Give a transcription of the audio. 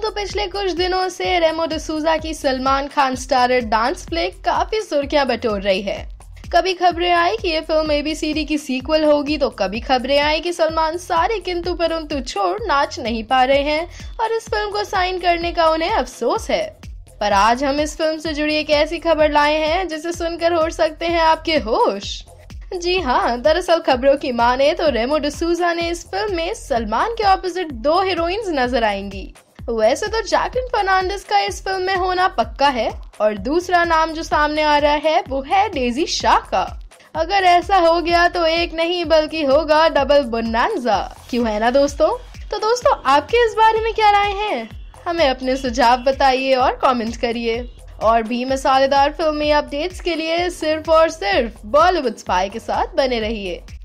तो पिछले कुछ दिनों से रेमो डिसूजा की Salman Khan starrer dance play काफी सुर्खियां बटोर रही है। कभी खबरें आई कि ये फिल्म ABCD की सीक्वल होगी, तो कभी खबरें आई कि सलमान सारे किंतु परंतु छोड़ नाच नहीं पा रहे हैं और इस फिल्म को साइन करने का उन्हें अफसोस है। पर आज हम इस फिल्म से जुड़ी एक ऐसी खबर लाए हैं जिसे सुनकर उड़ सकते हैं आपके होश। जी हाँ, दरअसल खबरों की माने तो रेमो डिसूजा ने इस फिल्म में सलमान के ऑपोजिट 2 हीरोइंस नजर आएंगी। वैसे तो जैकलिन फर्नांडिस का इस फिल्म में होना पक्का है और दूसरा नाम जो सामने आ रहा है वो है डेजी शाह का। अगर ऐसा हो गया तो एक नहीं बल्कि होगा डबल बोनांजा, क्यों है ना दोस्तों? तो दोस्तों, आपके इस बारे में क्या राय है? हमें अपने सुझाव बताइए और कमेंट करिए। और भी मसालेदार फिल्मी अपडेट्स के लिए सिर्फ और सिर्फ बॉलीवुड स्पाई के साथ बने रहिए।